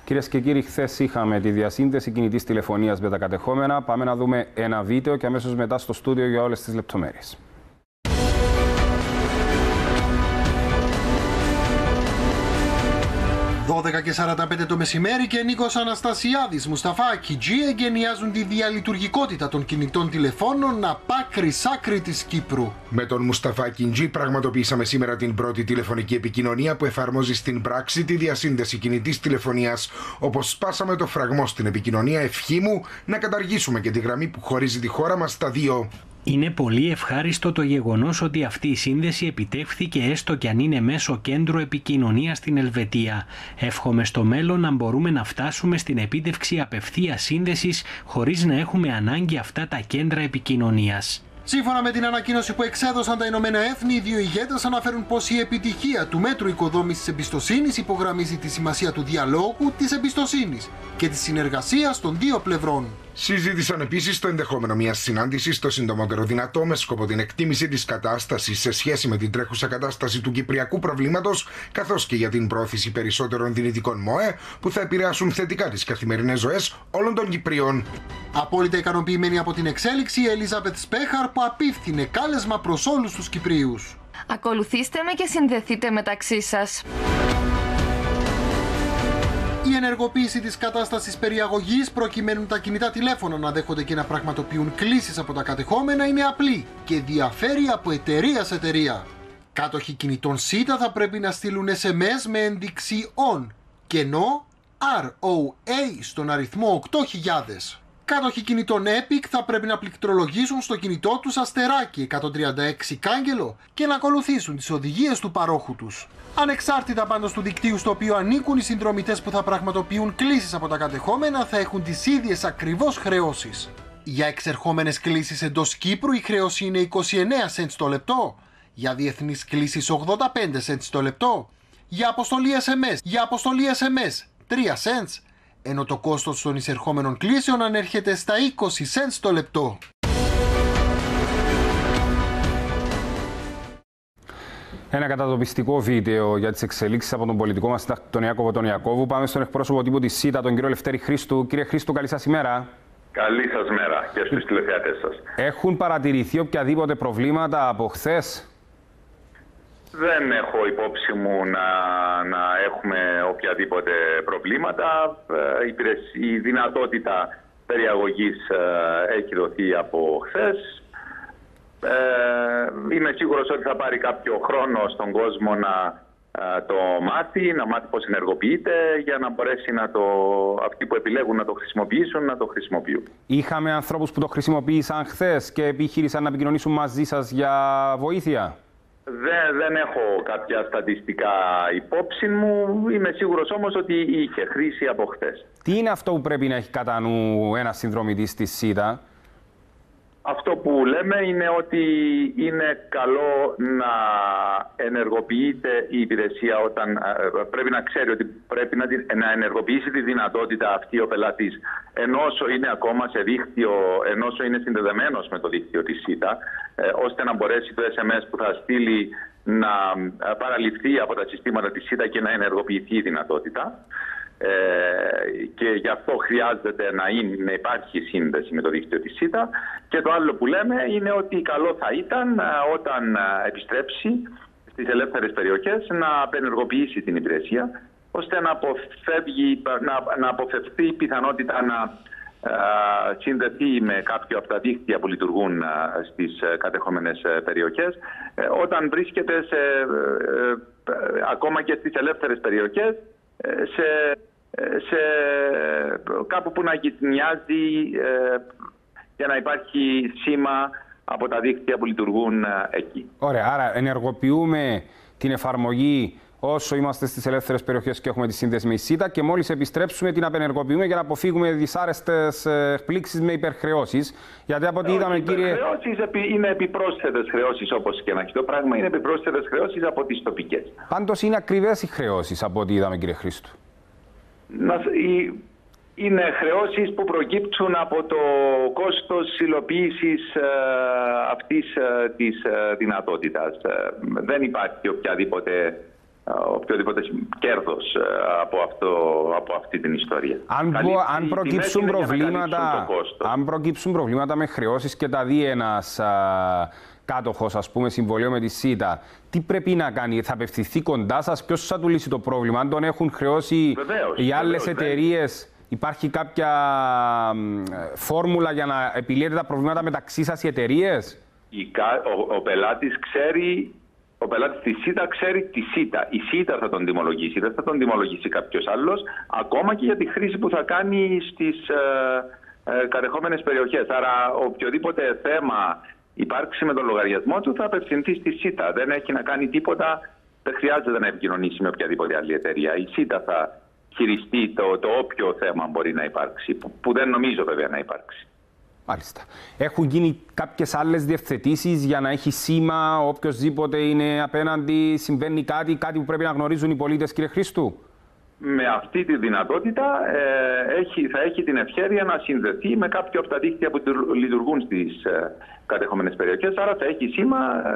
Κυρίες και κύριοι, χθες είχαμε τη διασύνδεση κινητής τηλεφωνίας με τα κατεχόμενα. Πάμε να δούμε ένα βίντεο και αμέσως μετά στο στούντιο για όλες τις λεπτομέρειες. 12:45 το μεσημέρι και Νίκος Αναστασιάδης, Μουσταφά G εγκαινιάζουν τη διαλειτουργικότητα των κινητών τηλεφώνων άκρη της Κύπρου. Με τον Μουσταφά G πραγματοποιήσαμε σήμερα την πρώτη τηλεφωνική επικοινωνία που εφαρμόζει στην πράξη τη διασύνδεση κινητής τηλεφωνίας. Όπως σπάσαμε το φραγμό στην επικοινωνία, ευχή μου να καταργήσουμε και τη γραμμή που χωρίζει τη χώρα μας στα δύο. Είναι πολύ ευχάριστο το γεγονός ότι αυτή η σύνδεση επιτεύχθηκε έστω κι αν είναι μέσω κέντρου επικοινωνίας στην Ελβετία. Εύχομαι στο μέλλον να μπορούμε να φτάσουμε στην επίτευξη απευθείας σύνδεσης χωρίς να έχουμε ανάγκη αυτά τα κέντρα επικοινωνίας. Σύμφωνα με την ανακοίνωση που εξέδωσαν τα Ηνωμένα Έθνη, οι δύο ηγέτες αναφέρουν πως η επιτυχία του μέτρου οικοδόμησης εμπιστοσύνης υπογραμμίζει τη σημασία του διαλόγου, της εμπιστοσύνης και της συνεργασίας των δύο πλευρών. Συζήτησαν επίσης το ενδεχόμενο μιας συνάντησης το συντομότερο δυνατό με σκοπό την εκτίμηση της κατάστασης σε σχέση με την τρέχουσα κατάσταση του κυπριακού προβλήματος, καθώς και για την πρόθεση περισσότερων δυνητικών ΜΟΕ που θα επηρεάσουν θετικά τις καθημερινές ζωές όλων των Κυπρίων. Απόλυτα ικανοποιημένη από την εξέλιξη, η Ελίζαπεθ Σπέχαρ που απίφθινε κάλεσμα προς όλους τους Κυπρίους. Ακολουθήστε με και συνδεθείτε μεταξύ σας. Η ενεργοποίηση της κατάστασης περιαγωγής προκειμένου τα κινητά τηλέφωνα να δέχονται και να πραγματοποιούν κλήσεις από τα κατεχόμενα είναι απλή και διαφέρει από εταιρεία σε εταιρεία. Κάτοχοι κινητών ΣΥΤΑ θα πρέπει να στείλουν SMS με ένδειξη ON κενό ROA στον αριθμό 8000. Κάτοχοι κινητών Epic θα πρέπει να πληκτρολογήσουν στο κινητό τους αστεράκι 136 κάγκελο και να ακολουθήσουν τις οδηγίες του παρόχου τους. Ανεξάρτητα πάντως του δικτύου στο οποίο ανήκουν, οι συνδρομητές που θα πραγματοποιούν κλήσεις από τα κατεχόμενα θα έχουν τις ίδιες ακριβώς χρεώσεις. Για εξερχόμενες κλήσεις εντός Κύπρου η χρέωση είναι 29 cents το λεπτό, για διεθνείς κλήσεις 85 cents το λεπτό, για αποστολή SMS 3 cents, ενώ το κόστος των εισερχόμενων κλήσεων ανέρχεται στα 20 cents το λεπτό. Ένα κατατοπιστικό βίντεο για τις εξελίξεις από τον πολιτικό μας τον Ιάκωβο τον Ιακώβου. Πάμε στον εκπρόσωπο τύπου της ΣΥΤΑ, τον κύριο Λευτέρη Χρήστου. Κύριε Χρήστου, καλή σας ημέρα. Καλή σας μέρα και στους τηλεθεατές σας. Έχουν παρατηρηθεί οποιαδήποτε προβλήματα από χθες? Δεν έχω υπόψη μου να έχουμε οποιαδήποτε προβλήματα. Η δυνατότητα περιαγωγής έχει δοθεί από χθες. Είμαι σίγουρος ότι θα πάρει κάποιο χρόνο στον κόσμο να το μάθει, να μάθει πώς ενεργοποιείται για να μπορέσει αυτοί που επιλέγουν να το χρησιμοποιήσουν, να το χρησιμοποιούν. Είχαμε ανθρώπους που το χρησιμοποίησαν χθες και επιχείρησαν να επικοινωνήσουν μαζί σας για βοήθεια? Δεν έχω κάποια στατιστικά υπόψη μου. Είμαι σίγουρος όμως ότι είχε χρήση από χθες. Τι είναι αυτό που πρέπει να έχει κατά νου ένας συνδρομητής της ΣΥΤΑ? Αυτό που λέμε είναι ότι είναι καλό να ενεργοποιείται η υπηρεσία όταν πρέπει να ξέρει ότι πρέπει να ενεργοποιήσει τη δυνατότητα αυτή ο πελάτης ενώ είναι ακόμα σε δίκτυο, ενώ είναι συνδεδεμένος με το δίκτυο της ΣΥΤΑ, ώστε να μπορέσει το SMS που θα στείλει να παραληφθεί από τα συστήματα της ΣΥΤΑ και να ενεργοποιηθεί η δυνατότητα. Και γι' αυτό χρειάζεται να υπάρχει σύνδεση με το δίκτυο της ΣΥΤΑ. Και το άλλο που λέμε είναι ότι καλό θα ήταν όταν επιστρέψει στις ελεύθερες περιοχές να απενεργοποιήσει την υπηρεσία, ώστε να αποφευθεί η πιθανότητα να συνδεθεί με κάποιο από τα δίκτυα που λειτουργούν στις κατεχόμενες περιοχές, όταν βρίσκεται ακόμα και στις ελεύθερες περιοχές σε κάπου που να γειτονιάζει για να υπάρχει σήμα από τα δίκτυα που λειτουργούν εκεί. Ωραία, άρα ενεργοποιούμε την εφαρμογή όσο είμαστε στις ελεύθερες περιοχές και έχουμε τη σύνδεση με η ΣΥΤΑ και μόλις επιστρέψουμε την απενεργοποιούμε για να αποφύγουμε δυσάρεστες εκπλήξεις με υπερχρεώσεις. Γιατί από ό,τι είδαμε, κύριε... Οι υπερχρεώσεις είναι επιπρόσθετες χρεώσεις, όπως και να έχει το πράγμα, είναι επιπρόσθετες χρεώσεις από τις τοπικές. Πάντως είναι ακριβές οι χρεώσεις από ό,τι είδαμε, κύριε Χρήστου. Είναι χρεώσεις που προκύπτουν από το κόστος υλοποίησης αυτής της δυνατότητας. Δεν υπάρχει οποιαδήποτε οποιοδήποτε κέρδος από αυτή την ιστορία. Αν προκύψουν προβλήματα με χρεώσεις και τα δει ένας κάτοχος, ας πούμε, συμβολίο με τη ΣΥΤΑ, τι πρέπει να κάνει, θα απευθυνθεί κοντά σας, ποιος θα του λύσει το πρόβλημα, αν τον έχουν χρεώσει οι άλλες εταιρείες, υπάρχει κάποια φόρμουλα για να επιλύετε τα προβλήματα μεταξύ σας οι εταιρείες? Ο πελάτης ξέρει. Ο πελάτης της ΣΥΤΑ ξέρει τη ΣΥΤΑ. Η ΣΥΤΑ θα τον τιμολογήσει, δεν θα τον τιμολογήσει κάποιος άλλος, ακόμα και για τη χρήση που θα κάνει στις κατεχόμενες περιοχές. Άρα, οποιοδήποτε θέμα υπάρξει με τον λογαριασμό του θα απευθυνθεί στη ΣΥΤΑ. Δεν έχει να κάνει τίποτα, δεν χρειάζεται να επικοινωνήσει με οποιαδήποτε άλλη εταιρεία. Η ΣΥΤΑ θα χειριστεί το όποιο θέμα μπορεί να υπάρξει, που δεν νομίζω βέβαια να υπάρξει. Μάλιστα. Έχουν γίνει κάποιες άλλες διευθετήσεις για να έχει σήμα οποιοσδήποτε είναι απέναντι, συμβαίνει κάτι που πρέπει να γνωρίζουν οι πολίτες, κύριε Χρήστου? Με αυτή τη δυνατότητα θα έχει την ευχέρεια να συνδεθεί με κάποιο από τα δίκτυα που λειτουργούν στις κατεχόμενες περιοχές, άρα θα έχει σήμα,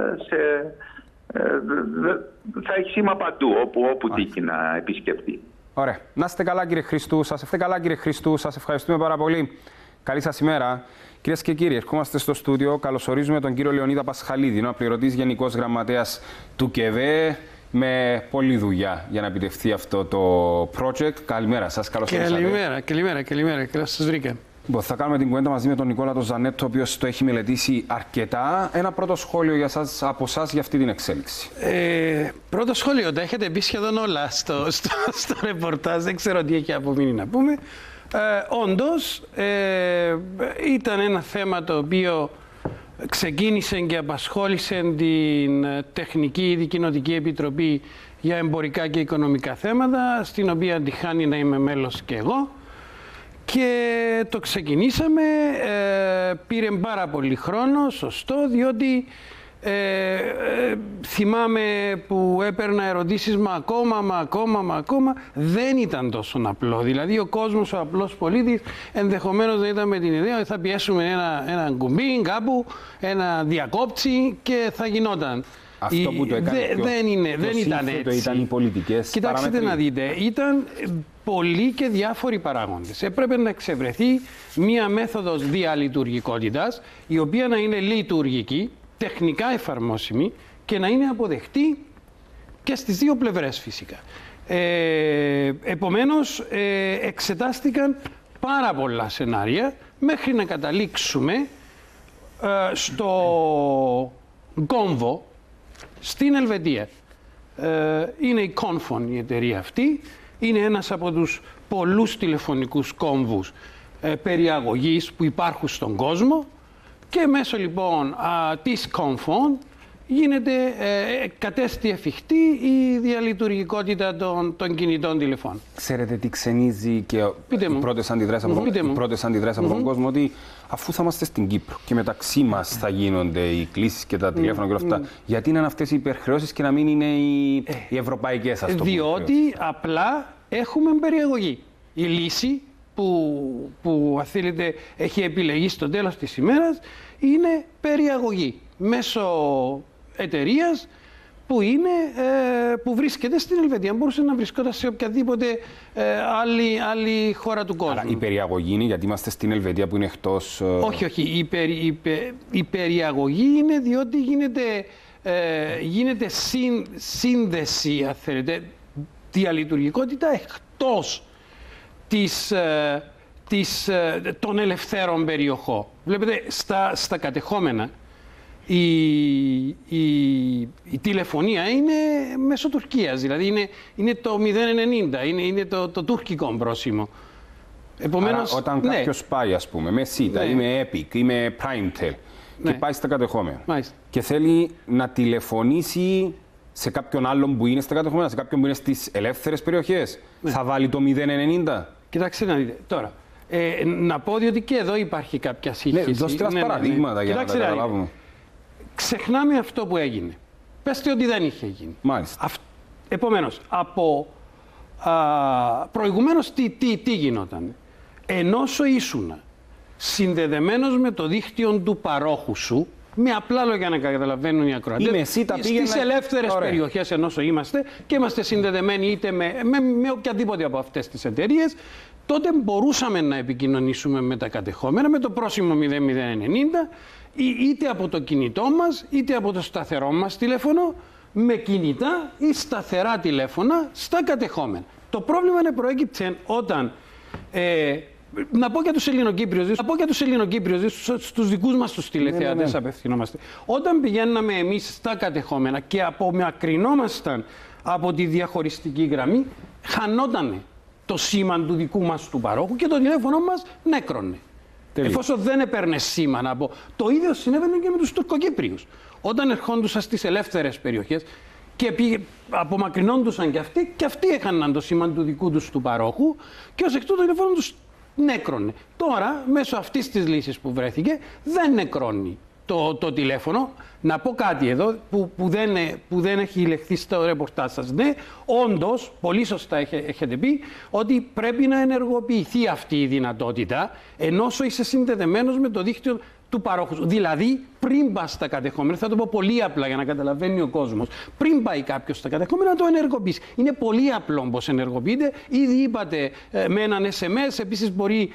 θα έχει σήμα παντού, όπου τύχει να επισκεφτεί. Ωραία. Να είστε καλά, κύριε Χρήστου. Σας ευχαριστούμε πάρα πολύ. Καλή σας ημέρα. Κυρίες και κύριοι, ερχόμαστε στο στούντιο. Καλωσορίζουμε τον κύριο Λεωνίδα Πασχαλίδη, αναπληρωτής Γενικός Γραμματέας του ΚΕΒΕ, με πολλή δουλειά για να επιτευχθεί αυτό το project. Καλημέρα σας, καλώς ήρθατε. Καλημέρα, καλώς σας βρήκα. Θα κάνουμε την κουβέντα μαζί με τον Νικόλα τον Ζανέτο, ο οποίος το έχει μελετήσει αρκετά. Ένα πρώτο σχόλιο για σας, από εσάς για αυτή την εξέλιξη. Πρώτο σχόλιο, τα έχετε πει σχεδόν όλα στο ρεπορτάζ, δεν ξέρω τι έχει απομείνει να πούμε. Όντως, ήταν ένα θέμα το οποίο ξεκίνησε και απασχόλησε την Τεχνική Δικοινοτική Επιτροπή για Εμπορικά και Οικονομικά Θέματα, στην οποία τυχάνει να είμαι μέλος και εγώ. Και το ξεκινήσαμε, πήρε πάρα πολύ χρόνο, σωστό, διότι θυμάμαι που έπαιρνα ερωτήσεις μα ακόμα, δεν ήταν τόσο απλό. Δηλαδή ο κόσμος, ο απλός πολίτης, ενδεχομένως να ήταν με την ιδέα ότι θα πιέσουμε ένα κουμπί κάπου, ένα διακόψι και θα γινόταν. Αυτό που το έκανε δεν ήταν έτσι. Ήταν οι πολιτικές Κοιτάξτε παράμετροι. να δείτε, ήταν πολλοί και διάφοροι παράγοντες. Έπρεπε να εξευρεθεί μία μέθοδος διαλειτουργικότητας, η οποία να είναι λειτουργική, τεχνικά εφαρμόσιμη και να είναι αποδεκτή και στις δύο πλευρές φυσικά. Επομένως, εξετάστηκαν πάρα πολλά σενάρια μέχρι να καταλήξουμε στο κόμβο στην Ελβετία. Είναι η Confon η εταιρεία αυτή. Είναι ένας από τους πολλούς τηλεφωνικούς κόμβους περιαγωγής που υπάρχουν στον κόσμο και μέσω λοιπόν της Confon κατέστη εφικτή η διαλειτουργικότητα των κινητών τηλεφώνων. Ξέρετε τι ξενίζει και οι πρώτες αντιδράσεις από τον κόσμο, ότι αφού θα είμαστε στην Κύπρο και μεταξύ μας θα γίνονται οι κλήσεις και τα τηλέφωνα και όλα αυτά, γιατί είναι αυτές οι υπερχρεώσεις και να μην είναι οι ευρωπαϊκές, ας το πούμε? Διότι απλά έχουμε περιαγωγή. Η λύση που αν θέλετε έχει επιλεγεί στο τέλος της ημέρας είναι περιαγωγή μέσω εταιρείας που βρίσκεται στην Ελβετία. Μπορούσε να βρισκόταν σε οποιαδήποτε άλλη χώρα του κόσμου. Άρα η περιαγωγή είναι γιατί είμαστε στην Ελβετία που είναι εκτός... Όχι. Η περιαγωγή είναι διότι γίνεται σύνδεση, αν θέλετε, διαλειτουργικότητα εκτός των ελευθέρων περιοχών. Βλέπετε, στα κατεχόμενα η τηλεφωνία είναι μέσω Τουρκίας, δηλαδή είναι το 090, είναι το τουρκικό πρόσημο. Επομένως, άρα, όταν κάποιος πάει, ας πούμε, με ΣΥΤΑ ή με Epic ή με PrimeTel και πάει στα κατεχόμενα και θέλει να τηλεφωνήσει σε κάποιον άλλον που είναι στα κατεχόμενα, σε κάποιον που είναι στις ελεύθερες περιοχές, θα βάλει το 090? Κοιτάξτε να δείτε. Τώρα, να πω ότι και εδώ υπάρχει κάποια σύγχυση. Δώστε μας παραδείγματα για να τα καταλάβουμε. Ξεχνάμε αυτό που έγινε. Πέστε ότι δεν είχε γίνει. Μάλιστα. Επομένως, προηγουμένως τι γινόταν? Ενώ ήσουν συνδεδεμένος με το δίκτυο του παρόχου σου, με απλά λόγια να καταλαβαίνουν οι ακροατές, στις ελεύθερες περιοχές ενώσο είμαστε και είμαστε συνδεδεμένοι είτε με οποιαδήποτε από αυτές τις εταιρείες, τότε μπορούσαμε να επικοινωνήσουμε με τα κατεχόμενα με το πρόσημο 0090, είτε από το κινητό μας, είτε από το σταθερό μας τηλέφωνο, με κινητά ή σταθερά τηλέφωνα στα κατεχόμενα. Το πρόβλημα είναι προέκυψε όταν, να πω για τους Ελληνοκύπριους, στους δικούς μας τους τηλεθεατές απευθυνόμαστε. Όταν πηγαίναμε εμείς στα κατεχόμενα και απομακρυνόμασταν από τη διαχωριστική γραμμή, χανότανε το σήμα του δικού μας του παρόχου και το τηλέφωνο μας νέκρωνε. Εφόσον δεν έπαιρνε σήμα να πω. Το ίδιο συνέβαινε και με τους Τουρκοκύπριους. Όταν ερχόντουσαν στις ελεύθερες περιοχές και απομακρυνόντουσαν και αυτοί έχαναν το σήμα του δικού τους του παρόχου και ως εκ τούτου το τηλέφωνο τους νέκρωνε. Τώρα, μέσω αυτής της λύσης που βρέθηκε, δεν νεκρώνει το τηλέφωνο. Να πω κάτι εδώ που δεν έχει λεχθεί στο ρεπορτάζ σας. Ναι, όντως, πολύ σωστά έχετε πει ότι πρέπει να ενεργοποιηθεί αυτή η δυνατότητα ενώ είσαι συνδεδεμένος με το δίκτυο του παρόχου. Δηλαδή, πριν πας στα κατεχόμενα, θα το πω πολύ απλά για να καταλαβαίνει ο κόσμος, πριν πάει κάποιος στα κατεχόμενα να το ενεργοποιήσει. Είναι πολύ απλό πώς ενεργοποιείται. Ήδη είπατε με έναν SMS, επίσης μπορεί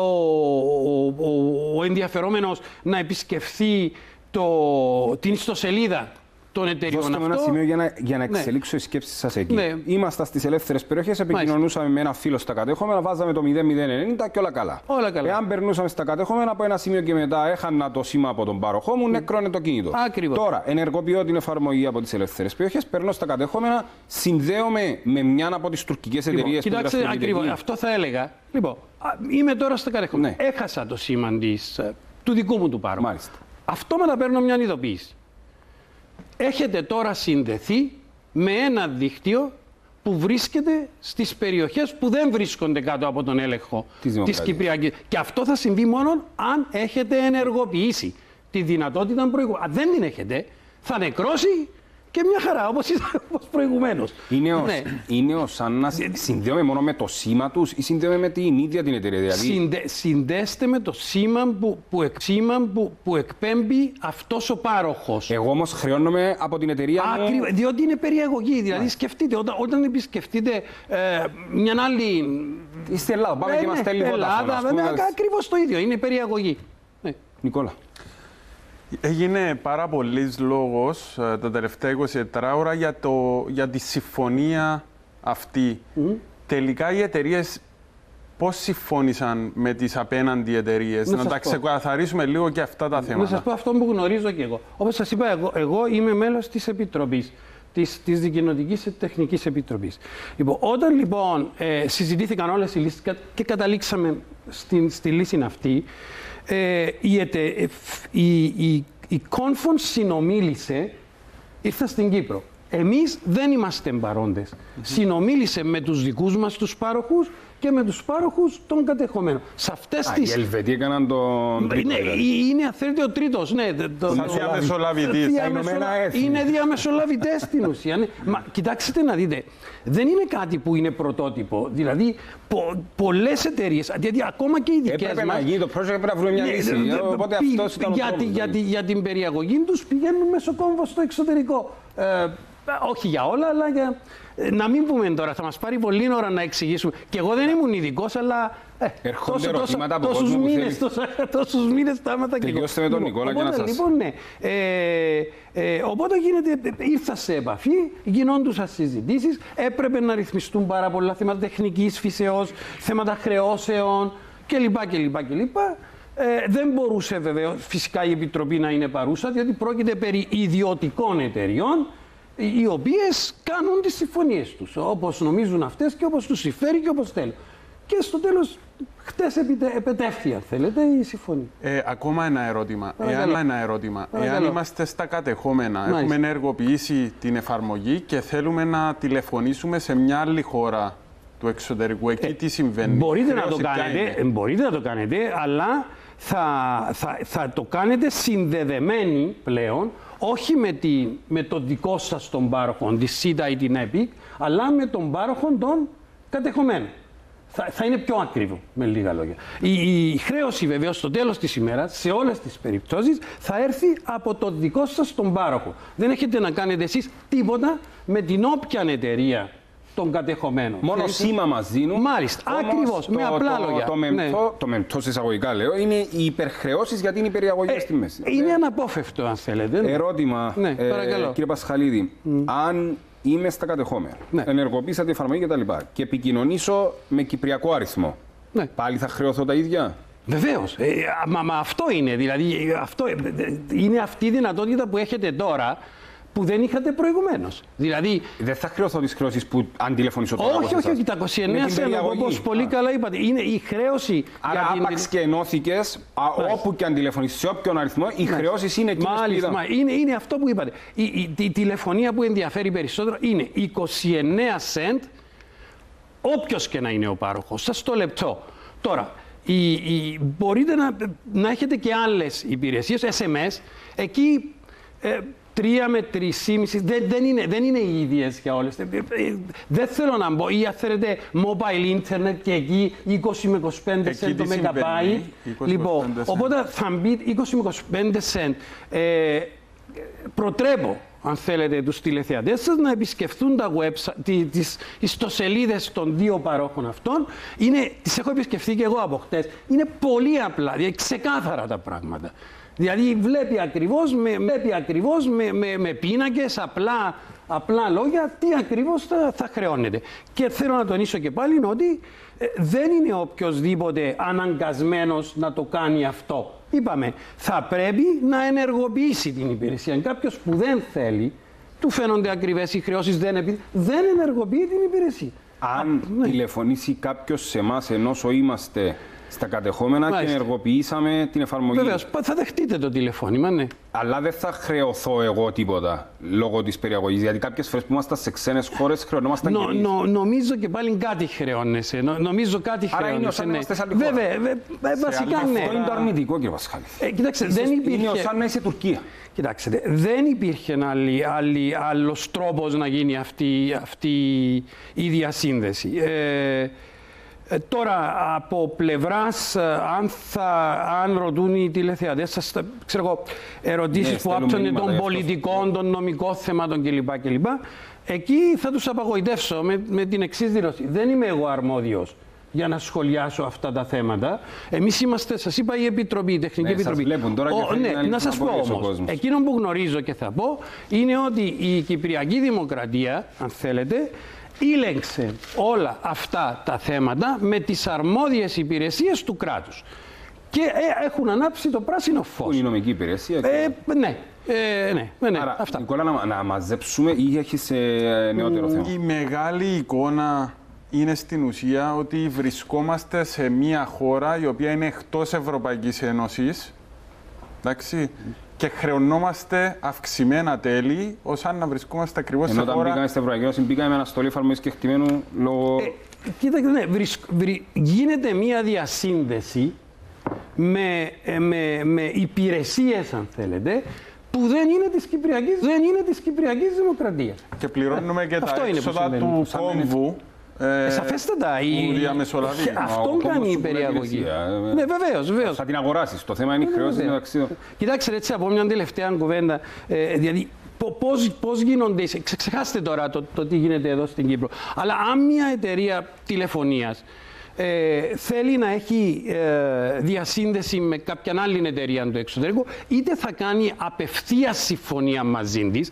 ο ενδιαφερόμενος να επισκεφθεί την ιστοσελίδα των εταιριών. Δώστε μου ένα σημείο για να εξελίξω οι σκέψεις σας εκεί. Ναι. Ήμασταν στις ελεύθερες περιοχές, επικοινωνούσαμε με ένα φίλο στα κατεχόμενα, βάζαμε το 0090 και όλα καλά. Εάν περνούσαμε στα κατεχόμενα, από ένα σημείο και μετά έχανα το σήμα από τον πάροχό μου, νεκρώνε το κινητό. Ακριβώς. Τώρα, ενεργοποιώ την εφαρμογή από τις ελεύθερες περιοχές, περνώ στα κατεχόμενα, συνδέομαι με μια από τις τουρκικές εταιρείες που κοιτάξτε, ακριβώς, αυτό θα έλεγα. Λοιπόν, είμαι τώρα στα κατεχόμενα. Ναι. Έχασα το σήμα του δικού μου του πάροχου. Μάλιστα. Αυτόματα παίρνω μια ειδοποίηση. Έχετε τώρα συνδεθεί με ένα δίκτυο που βρίσκεται στις περιοχές που δεν βρίσκονται κάτω από τον έλεγχο της Κυπριακής. Και αυτό θα συμβεί μόνο αν έχετε ενεργοποιήσει τη δυνατότητα προηγουμένως. Αν δεν την έχετε, θα νεκρώσει και μια χαρά, όπως προηγουμένως. Είναι σαν να συνδέομαι μόνο με το σήμα τους ή συνδέομαι με την ίδια την εταιρεία. Δηλαδή... Συνδέστε με το σήμα που εκπέμπει αυτός ο πάροχος. Εγώ όμως χρεώνομαι από την εταιρεία μου... Διότι είναι περιαγωγή. Δηλαδή σκεφτείτε, όταν επισκεφτείτε μια άλλη... Είστε Ελλάδα, πάμε και μας στέλνει Vodafone. Ακριβώς το ίδιο, είναι περιαγωγή. Νικόλα. Έγινε πάρα πολλής λόγος τα τελευταία 24 ώρα για τη συμφωνία αυτή. Τελικά οι εταιρείες πώς συμφώνησαν με τις απέναντι εταιρείες, να τα ξεκαθαρίσουμε λίγο και αυτά τα θέματα. Να σας πω αυτό που γνωρίζω και εγώ. Όπως σας είπα, εγώ είμαι μέλος της Επιτροπής, της Δικοινοτικής Τεχνικής Επιτροπής. Λοιπόν, όταν λοιπόν συζητήθηκαν όλες οι λύσεις και καταλήξαμε στη λύση αυτή, η Confon συνομίλησε, ήρθα στην Κύπρο. Εμείς δεν είμαστε παρόντες. Συνομίλησε με τους δικούς μας τους πάροχους και με τους πάροχους των κατεχομένων. Σε αυτές τις... Οι Ελβετοί έκαναν τον τρίτο. Ναι, είναι αθέρτη ο τρίτος. Ναι, είναι διαμεσολαβητές στην ουσία. Ναι. Μα κοιτάξτε να δείτε, δεν είναι κάτι που είναι πρωτότυπο. Δηλαδή, πολλές εταιρείες, γιατί ακόμα και οι δικές έπρεπε μας... να γίνει το project, έπρεπε να βρούμε μια λύση. Οπότε αυτός ήταν ο τρόπος. Για την περιαγωγή τους πηγαίνουν μέσω κόμβο στο εξωτερικό. Όχι για όλα, αλλά για... Να μην πούμε τώρα, θα μας πάρει πολλή ώρα να εξηγήσουμε. Και εγώ δεν ήμουν ειδικός, αλλά τόσους μήνες τα έμαθα και εγώ. Τελειώστε με τον Νικόλα και να σας... Λοιπόν, ναι. Οπότε ήρθα σε επαφή, γινόντουσαν συζητήσεις, έπρεπε να ρυθμιστούν πάρα πολλά θέματα τεχνικής φύσεως, θέματα χρεώσεων κλπ. Δεν μπορούσε βέβαια φυσικά η Επιτροπή να είναι παρούσα, διότι πρόκειται περί ιδιωτικών εταιριών, οι οποίες κάνουν τις συμφωνίες τους, όπως νομίζουν αυτές και όπως τους συμφέρει και όπως θέλουν. Και στο τέλος, χτες επετεύχθη, αν θέλετε, η συμφωνία. Ακόμα ένα ερώτημα. Εάν είμαστε στα κατεχόμενα, έχουμε ενεργοποιήσει την εφαρμογή και θέλουμε να τηλεφωνήσουμε σε μια άλλη χώρα του εξωτερικού, εκεί τι συμβαίνει? Μπορείτε να το κάνετε, αλλά θα το κάνετε συνδεδεμένοι πλέον, όχι με το δικό σας τον πάροχο, τη ΣΥΤΑ ή την ΕΠΙΚ, αλλά με τον πάροχο των κατεχομένων. θα είναι πιο ακριβό, με λίγα λόγια. Η χρέωση βεβαίως στο τέλος της ημέρας, σε όλες τις περιπτώσεις, θα έρθει από το δικό σας τον πάροχο. Δεν έχετε να κάνετε εσείς τίποτα με την όποια εταιρεία των κατεχομένων. Μόνο σήμα μας δίνουν. Μάλιστα, ακριβώς, με απλά λόγια. Το μεμφθό σε εισαγωγικά λέω είναι οι υπερχρεώσεις για την υπερηαγωγή στη μέση. Είναι αναπόφευκτο, αν θέλετε. Ερώτημα, κύριε Πασχαλίδη, αν είμαι στα κατεχόμενα, ενεργοποίησα τη εφαρμογή κτλ. Και επικοινωνήσω με κυπριακό αριθμό, πάλι θα χρεωθώ τα ίδια? Βεβαίως. Μα αυτό είναι. Δηλαδή, είναι αυτή η δυνατότητα που έχετε τώρα, που δεν είχατε προηγουμένως. Δηλαδή, δεν θα χρεωθώ τις χρεώσεις που αν τηλεφωνήσω τώρα? Όχι, τα 29 σέντ, όπως πολύ καλά είπατε. Είναι η χρέωση. Άρα, άπαξ και ενώθηκες, όπου και αν τηλεφωνήσεις, σε όποιον αριθμό, οι χρεώσεις είναι εκείνες που είδαμε. Είναι αυτό που είπατε. Η τηλεφωνία που ενδιαφέρει περισσότερο είναι 29 σέντ, όποιος και να είναι ο πάροχος. Σας το λεπτό. Τώρα, μπορείτε να έχετε και άλλες υπηρεσίες, SMS, εκεί 3 με 3,5 δεν είναι οι ίδιες για όλες. Δεν θέλω να μπω, ή αν θέλετε mobile internet και εκεί 20 με 25 cent το megabyte. Λοιπόν, οπότε θα μπει 20 με 25 cent. Προτρέπω, αν θέλετε, τους τηλεθεατές σας να επισκεφτούν τα τις ιστοσελίδες των δύο παρόχων αυτών. Τις έχω επισκεφτεί και εγώ από χτες. Είναι πολύ απλά, ξεκάθαρα τα πράγματα. Δηλαδή βλέπει ακριβώς με πίνακες, απλά λόγια, τι ακριβώς θα χρεώνεται. Και θέλω να τονίσω και πάλι ότι δεν είναι οποιοσδήποτε αναγκασμένος να το κάνει αυτό. Είπαμε, θα πρέπει να ενεργοποιήσει την υπηρεσία. Κάποιος που δεν θέλει, του φαίνονται ακριβές οι χρεώσεις, δεν ενεργοποιεί την υπηρεσία. Αν τηλεφωνήσει κάποιος σε εμάς ενώ είμαστε στα κατεχόμενα και ενεργοποιήσαμε την εφαρμογή. Βεβαίως, θα δεχτείτε το τηλεφώνημα, ναι. Αλλά δεν θα χρεωθώ εγώ τίποτα λόγω της περιαγωγής. Γιατί κάποιες φορές που ήμασταν σε ξένες χώρες χρεωνόμασταν και εμείς. Νομίζω και πάλι κάτι χρεώνεσαι. Άρα είναι ως αν είμαστε σε άλλη χώρα. Βέβαια, βασικά ναι. Αυτό είναι το αρνητικό, κύριε Πασχάλη. Κοιτάξτε, δεν υπήρχε. Είναι ως αν να είσαι Τουρκία. Κοιτάξτε, δεν υπήρχε άλλος τρόπος να γίνει αυτή η διασύνδεση. Τώρα, από πλευράς, αν ρωτούν οι τηλεθεατές σας, ξέρω εγώ, ερωτήσεις που άπτονται των πολιτικών, των νομικών θεμάτων κλπ. Εκεί θα τους απαγοητεύσω με την εξής δήλωση. Δεν είμαι εγώ αρμόδιος για να σχολιάσω αυτά τα θέματα. Εμείς είμαστε, σας είπα, η Επιτροπή, η Τεχνική Επιτροπή. Βλέπουν τώρα να σας πω όμως, εκείνο που γνωρίζω και θα πω, είναι ότι η Κυπριακή Δημοκρατία, αν θέλετε, ήλεγξε όλα αυτά τα θέματα με τις αρμόδιες υπηρεσίες του κράτους. Και έχουν ανάψει το πράσινο φως. Που είναι η νομική υπηρεσία. Ναι. Άρα, αυτά. Νικόλα, να μαζέψουμε ή έχεις νεότερο θέμα? Η μεγάλη εικόνα είναι στην ουσία ότι βρισκόμαστε σε μια χώρα η οποία είναι εκτός Ευρωπαϊκής Ένωσης. Εντάξει. Και χρεωνόμαστε αυξημένα τέλη, ως αν να βρισκόμαστε ακριβώς σε χώρα. Ενώ όταν μπήκαμε στην Ευρωπαϊκή Ένωση, μπήκαμε με αναστολή εφαρμογής κεκτημένου λόγω. Κοίταξτε, γίνεται μια διασύνδεση με υπηρεσίες, αν θέλετε, που δεν είναι της Κυπριακής Δημοκρατίας. Και πληρώνουμε και τα έξοδα του κόμβου. Σαφέστατα. Που διαμεσολαβεί. Αυτό κάνει η περιαγωγή. Ναι, βεβαίως. Θα την αγοράσεις. Το θέμα είναι η χρεώση μεταξύ. Κοιτάξτε, έτσι από μια τελευταία κουβέντα. Δηλαδή, πώς γίνονται. Ξεχάστε τώρα το τι γίνεται εδώ στην Κύπρο. Αλλά αν μια εταιρεία τηλεφωνίας θέλει να έχει διασύνδεση με κάποια άλλη εταιρεία του εξωτερικού, είτε θα κάνει απευθείας συμφωνία μαζί της,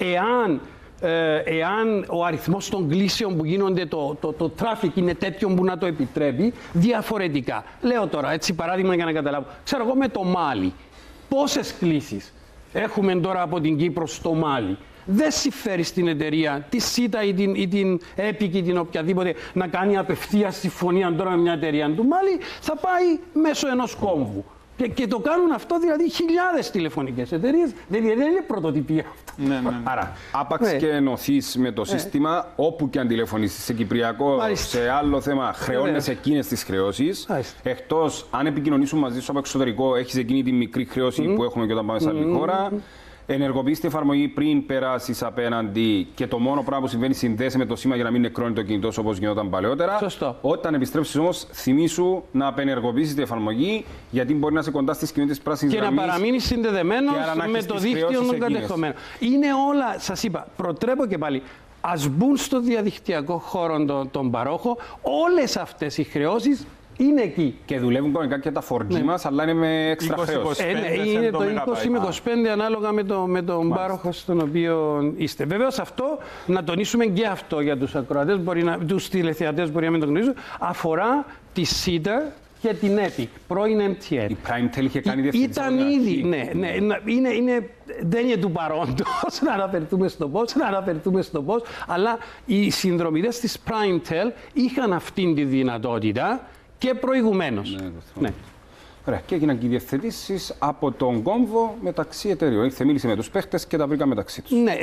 εάν ο αριθμός των κλήσεων που γίνονται, το traffic είναι τέτοιο που να το επιτρέπει, διαφορετικά. Λέω τώρα, έτσι παράδειγμα για να καταλάβω. Ξέρω εγώ με το Μάλι, πόσες κλήσεις έχουμε τώρα από την Κύπρο στο Μάλι? Δεν συμφέρει στην εταιρεία, τη ΣΥΤΑ ή την ΕΠΙΚ ή την οποιαδήποτε, να κάνει απευθείας συμφωνία τώρα με μια εταιρεία του Μάλι, θα πάει μέσω ενός κόμβου. Και το κάνουν αυτό δηλαδή χιλιάδες τηλεφωνικές εταιρείες. Δεν είναι πρωτοτυπία αυτό. Ναι. Άρα, άπαξ και ενωθείς με το σύστημα, όπου και αν τηλεφωνήσεις, σε κυπριακό, σε άλλο θέμα, χρεώνεσαι εκείνες τις χρεώσεις. Εκτός αν επικοινωνήσουν μαζί σου από εξωτερικό, έχεις εκείνη τη μικρή χρέωση που έχουμε και όταν πάμε σε άλλη χώρα. ενεργοποιείς την εφαρμογή πριν περάσεις απέναντι και το μόνο πράγμα που συμβαίνει συνδέεσαι με το σήμα για να μην νεκρώνει το κινητό σου όπως γινόταν παλαιότερα. Σωστό. Όταν επιστρέψεις όμως, θυμήσου να απενεργοποιήσεις την εφαρμογή, γιατί μπορεί να είσαι κοντά στις κοινότητες πράσινης γραμμής. Και να παραμείνει συνδεδεμένος με το δίκτυο των κατεχομένων. Είναι όλα, σας είπα, προτρέπω και πάλι. Ας μπουν στο διαδικτυακό χώρο των παρόχων, όλες αυτές οι χρεώσεις είναι εκεί. Και δουλεύουν κανονικά και τα 4G μας, αλλά είναι με έξτρα χρέωση. Είναι το 20 με 25 ανάλογα με τον πάροχο στον οποίο είστε. Βεβαίως αυτό, να τονίσουμε και αυτό για τους ακροατές, τους τηλεθεατές μπορεί να μην το γνωρίζουν, αφορά τη ΣΥΤΑ και την Epic, πρώην MTN. Η PrimeTel είχε κάνει διευθυντή. Ήταν ήδη, δεν είναι του παρόντος να αναφερθούμε στο πώς, αλλά οι συνδρομητές της PrimeTel είχαν αυτήν τη δυνατότητα και προηγουμένως. Ναι. Ωραία. Και έγιναν και οι διευθετήσεις από τον κόμβο μεταξύ εταιρείων. Ήρθε, μίλησε με τους παίχτες και τα βρήκα μεταξύ τους. Ναι,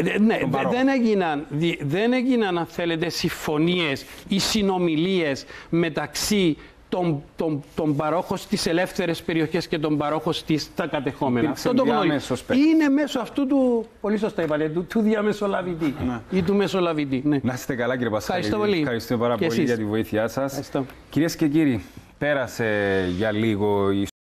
δεν έγιναν, αν θέλετε, συμφωνίες ή συνομιλίες μεταξύ των παρόχων στις ελεύθερες περιοχές και των παρόχων στα κατεχόμενα. Αυτό το γνωρίζω. Είναι μέσω αυτού του, πολύ σωστά είπατε, του διαμεσολαβητή ή του μεσολαβητή. Ναι. Να είστε καλά, κύριε Πασχαλίδη. Ευχαριστώ πολύ. Ευχαριστούμε πάρα πολύ για τη βοήθειά σας. Ευχαριστώ. Κυρίες και κύριοι, πέρασε για λίγο η